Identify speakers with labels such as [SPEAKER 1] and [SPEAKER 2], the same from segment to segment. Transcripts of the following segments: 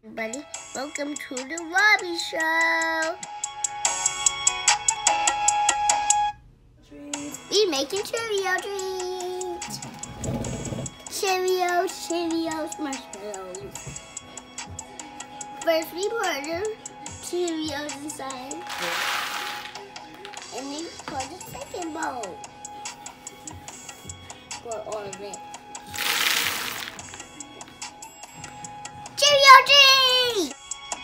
[SPEAKER 1] Everybody, welcome to the Robby Show. We making Cheerio Treats. Cheerios, marshmallows. First we put the Cheerios inside. And then put the second bowl. For all of it. Cheerio Treats!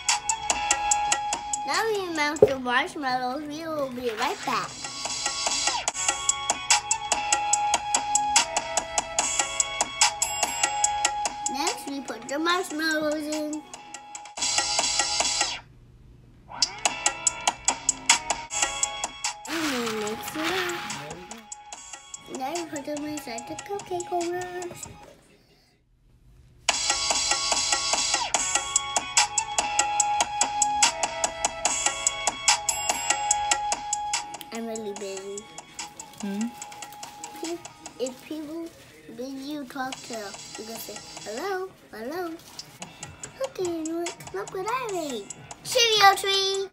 [SPEAKER 1] Now we melt the marshmallows. We will be right back. Next, we put the marshmallows in. And then mix it up. Now we put them inside the cupcake holders. I'm really busy. If people you talk to, you can say, hello, hello. Okay, look what I made. Cheerio Treats.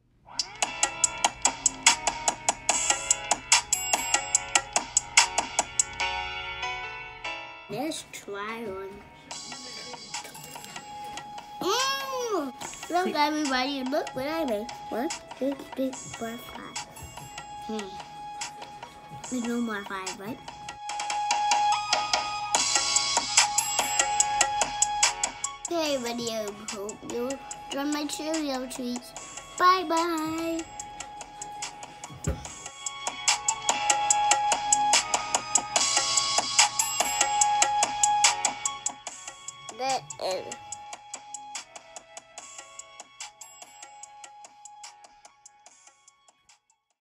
[SPEAKER 1] Let's try one. Look, everybody, look what I made. 1, 2, 3, 4, 5. There's no more 5, right? Okay, everybody, I hope you enjoy my Cheerio Treats. Bye-bye.